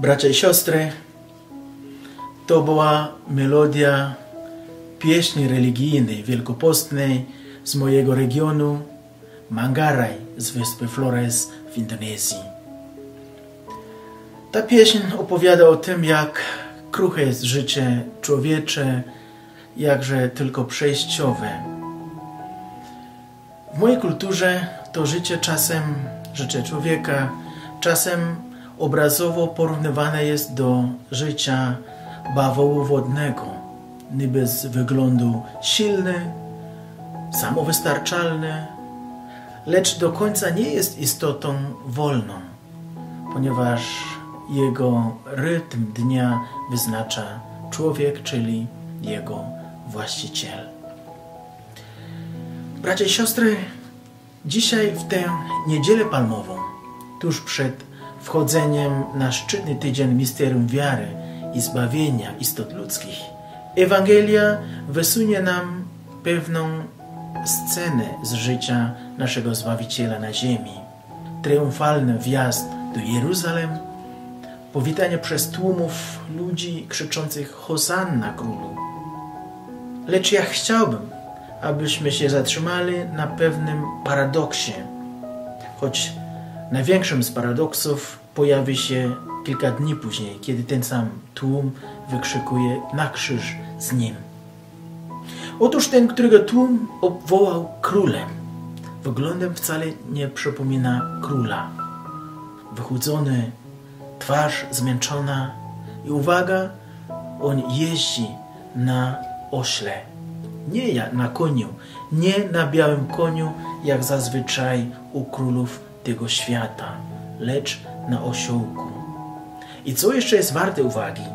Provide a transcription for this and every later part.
Bracia i siostry, to była melodia pieśni religijnej, wielkopostnej z mojego regionu, Manggarai z wyspy Flores w Indonezji. Ta pieśń opowiada o tym, jak kruche jest życie człowiecze, jakże tylko przejściowe. W mojej kulturze to życie człowieka czasem obrazowo porównywane jest do życia bawołu wodnego, niby z wyglądu silny, samowystarczalny, lecz do końca nie jest istotą wolną, ponieważ jego rytm dnia wyznacza człowiek, czyli jego właściciel. Bracia i siostry, dzisiaj w tę niedzielę palmową, tuż przed wchodzeniem na szczytny tydzień misterium wiary i zbawienia istot ludzkich, Ewangelia wysunie nam pewną scenę z życia naszego Zbawiciela na ziemi. Triumfalny wjazd do Jeruzalem, powitanie przez tłumów ludzi krzyczących Hosanna Królu. Lecz ja chciałbym, abyśmy się zatrzymali na pewnym paradoksie, choć największym z paradoksów pojawi się kilka dni później, kiedy ten sam tłum wykrzykuje na krzyż z nim. Otóż ten, którego tłum obwołał królem, wyglądem wcale nie przypomina króla. Wychudzony, twarz zmęczona i uwaga, on jeździ na ośle. Nie na koniu, nie na białym koniu, jak zazwyczaj u królów tego świata, lecz na osiołku. I co jeszcze jest warte uwagi?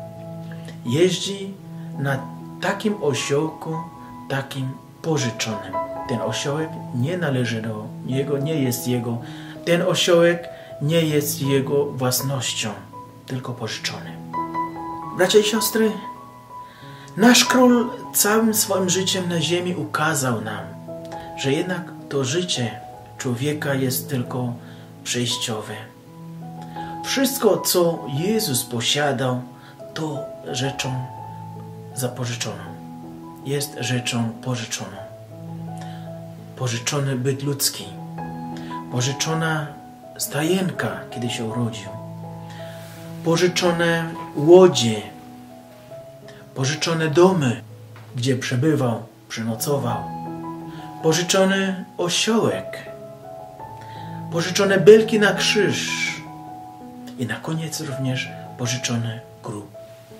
Jeździ na takim osiołku, takim pożyczonym. Ten osiołek nie należy do niego, nie jest jego. Ten osiołek nie jest jego własnością, tylko pożyczony. Bracia i siostry, nasz król całym swoim życiem na ziemi ukazał nam, że jednak to życie człowieka jest tylko przejściowe. Wszystko, co Jezus posiadał, to rzeczą zapożyczoną. Jest rzeczą pożyczoną. Pożyczony byt ludzki. Pożyczona stajenka, kiedy się urodził. Pożyczone łodzie. Pożyczone domy, gdzie przebywał, przenocował. Pożyczony osiołek. Pożyczone belki na krzyż. I na koniec również pożyczony grób.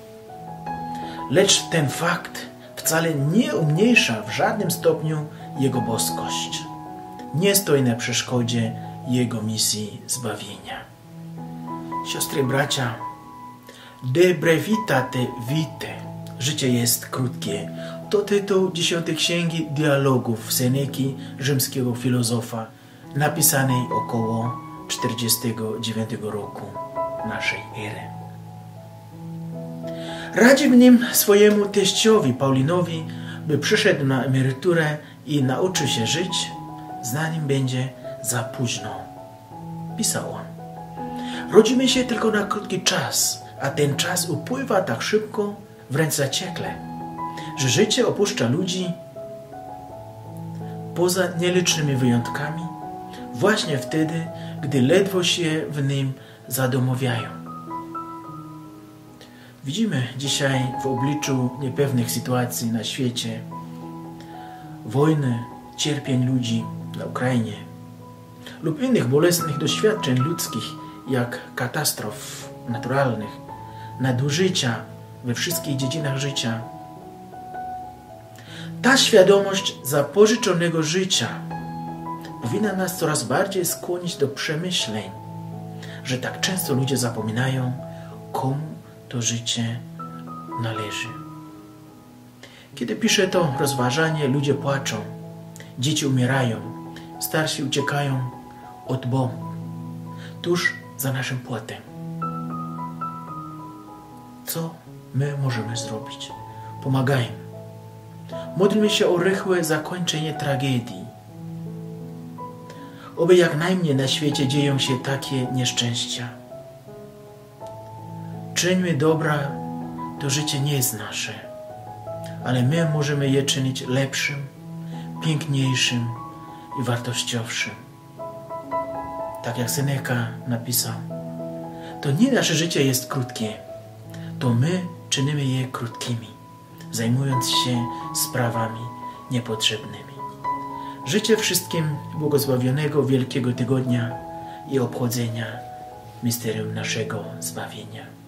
Lecz ten fakt wcale nie umniejsza w żadnym stopniu jego boskość. Nie stoi na przeszkodzie jego misji zbawienia. Siostry i bracia, de brevitate vitae, życie jest krótkie, to tytuł 10 księgi dialogów Seneki, rzymskiego filozofa, napisanej około 49 roku naszej ery. Radzi w nim swojemu teściowi Paulinowi, by przyszedł na emeryturę i nauczył się żyć, zanim będzie za późno. Pisał on: rodzimy się tylko na krótki czas, a ten czas upływa tak szybko, wręcz zaciekle, że życie opuszcza ludzi poza nielicznymi wyjątkami właśnie wtedy, gdy ledwo się w nim zadomowiają. Widzimy dzisiaj w obliczu niepewnych sytuacji na świecie, wojny, cierpień ludzi na Ukrainie lub innych bolesnych doświadczeń ludzkich, jak katastrof naturalnych, nadużycia we wszystkich dziedzinach życia. Ta świadomość zapożyczonego życia powinna nas coraz bardziej skłonić do przemyśleń, że tak często ludzie zapominają, komu to życie należy. Kiedy piszę to rozważanie, ludzie płaczą, dzieci umierają, starsi uciekają od bomb, tuż za naszym płotem. Co my możemy zrobić? Pomagajmy. Módlmy się o rychłe zakończenie tragedii. Oby jak najmniej na świecie dzieją się takie nieszczęścia. czyńmy dobra, to życie nie jest nasze, ale my możemy je czynić lepszym, piękniejszym i wartościowszym. Tak jak Seneca napisał, to nie nasze życie jest krótkie, to my czynimy je krótkimi, zajmując się sprawami niepotrzebnymi. Życzę wszystkim błogosławionego Wielkiego Tygodnia i obchodzenia misterium naszego zbawienia.